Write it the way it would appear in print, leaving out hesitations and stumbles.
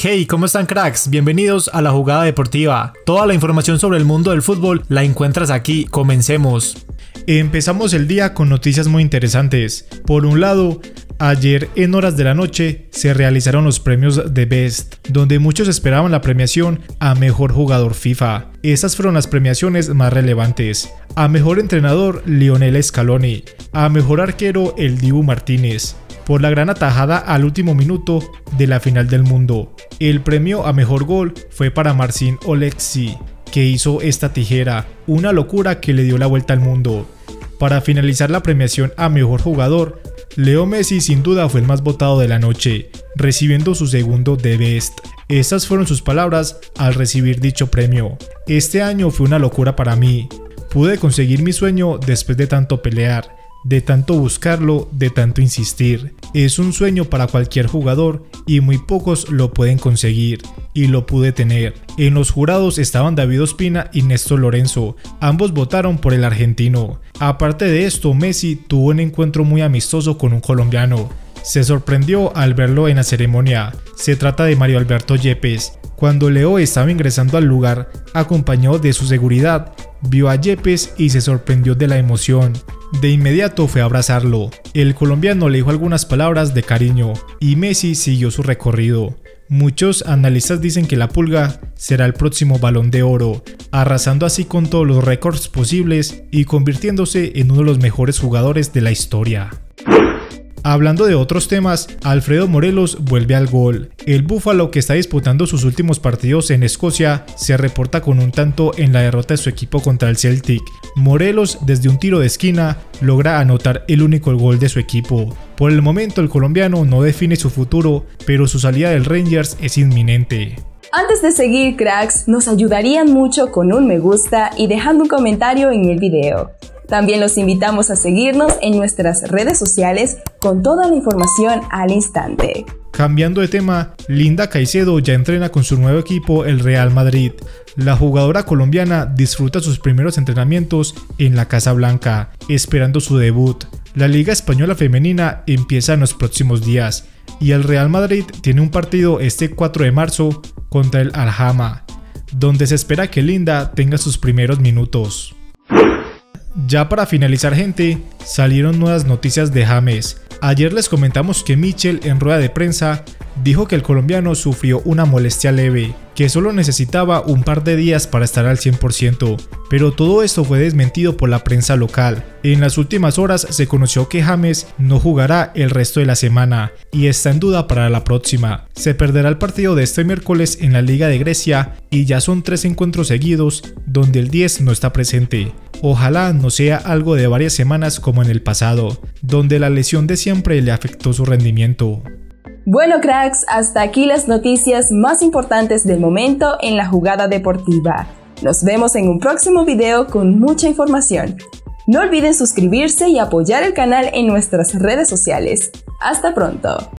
Hey, ¿cómo están, cracks? Bienvenidos a La Jugada Deportiva. Toda la información sobre el mundo del fútbol la encuentras aquí. Comencemos. Empezamos el día con noticias muy interesantes. Por un lado, ayer en horas de la noche se realizaron los premios The Best, donde muchos esperaban la premiación a Mejor Jugador FIFA. Esas fueron las premiaciones más relevantes. A Mejor Entrenador, Lionel Scaloni. A Mejor Arquero, el Dibu Martínez, por la gran atajada al último minuto de la final del mundo. El premio a Mejor Gol fue para Marcin Oleksy, que hizo esta tijera, una locura que le dio la vuelta al mundo. Para finalizar la premiación a Mejor Jugador, Leo Messi sin duda fue el más votado de la noche, recibiendo su segundo The Best. Estas fueron sus palabras al recibir dicho premio. Este año fue una locura para mí. Pude conseguir mi sueño después de tanto pelear, de tanto buscarlo, de tanto insistir. Es un sueño para cualquier jugador y muy pocos lo pueden conseguir, y lo pude tener. En los jurados estaban David Ospina y Néstor Lorenzo, ambos votaron por el argentino. Aparte de esto, Messi tuvo un encuentro muy amistoso con un colombiano. Se sorprendió al verlo en la ceremonia. Se trata de Mario Alberto Yepes. Cuando Leo estaba ingresando al lugar, acompañado de su seguridad, vio a Yepes y se sorprendió de la emoción. De inmediato fue a abrazarlo. El colombiano le dijo algunas palabras de cariño y Messi siguió su recorrido. Muchos analistas dicen que la Pulga será el próximo Balón de Oro, arrasando así con todos los récords posibles y convirtiéndose en uno de los mejores jugadores de la historia. Hablando de otros temas, Alfredo Morelos vuelve al gol. El Búfalo, que está disputando sus últimos partidos en Escocia, se reporta con un tanto en la derrota de su equipo contra el Celtic. Morelos, desde un tiro de esquina, logra anotar el único gol de su equipo. Por el momento, el colombiano no define su futuro, pero su salida del Rangers es inminente. Antes de seguir, cracks, nos ayudarían mucho con un me gusta y dejando un comentario en el video. También los invitamos a seguirnos en nuestras redes sociales con toda la información al instante. Cambiando de tema, Linda Caicedo ya entrena con su nuevo equipo, el Real Madrid. La jugadora colombiana disfruta sus primeros entrenamientos en la Casa Blanca, esperando su debut. La Liga Española Femenina empieza en los próximos días y el Real Madrid tiene un partido este 4 de marzo contra el Al-Hama, donde se espera que Linda tenga sus primeros minutos. Ya para finalizar, gente, salieron nuevas noticias de James. Ayer les comentamos que Michel en rueda de prensa dijo que el colombiano sufrió una molestia leve, que solo necesitaba un par de días para estar al 100%, pero todo esto fue desmentido por la prensa local. En las últimas horas se conoció que James no jugará el resto de la semana y está en duda para la próxima. Se perderá el partido de este miércoles en la Liga de Grecia y ya son 3 encuentros seguidos donde el 10 no está presente. Ojalá no sea algo de varias semanas como en el pasado, donde la lesión de siempre le afectó su rendimiento. Bueno, cracks, hasta aquí las noticias más importantes del momento en La Jugada Deportiva. Nos vemos en un próximo video con mucha información. No olviden suscribirse y apoyar el canal en nuestras redes sociales. Hasta pronto.